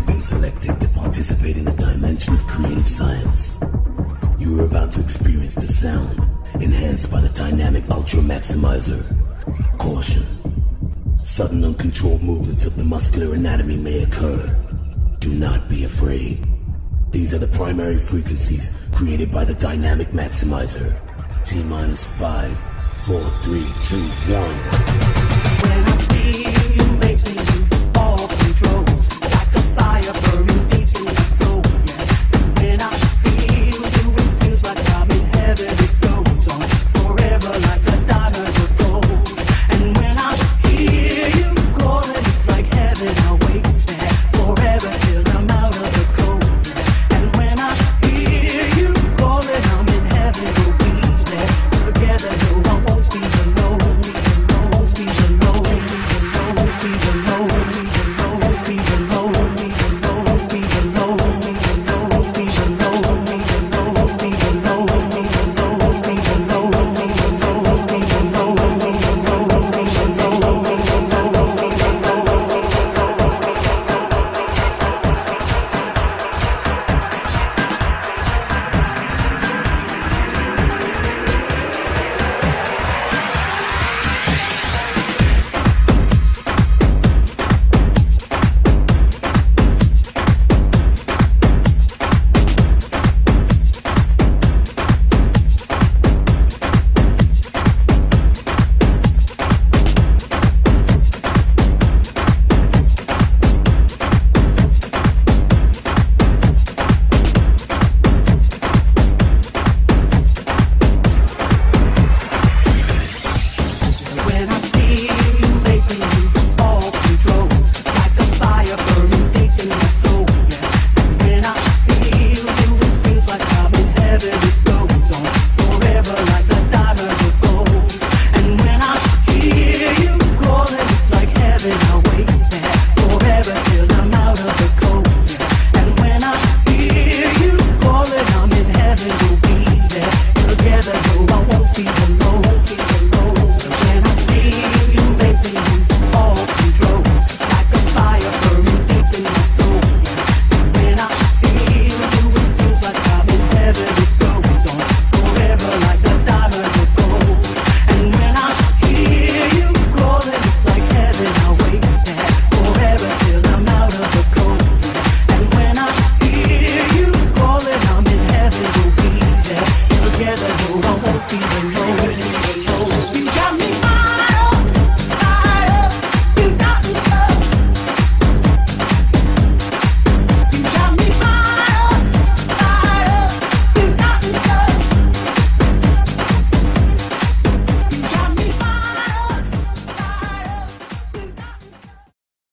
You've been selected to participate in the dimension of creative science. You are about to experience the sound enhanced by the Dynamic Ultra Maximizer. Caution. Sudden uncontrolled movements of the muscular anatomy may occur. Do not be afraid. These are the primary frequencies created by the Dynamic Maximizer. T-minus 5, 4, 3, 2, 1.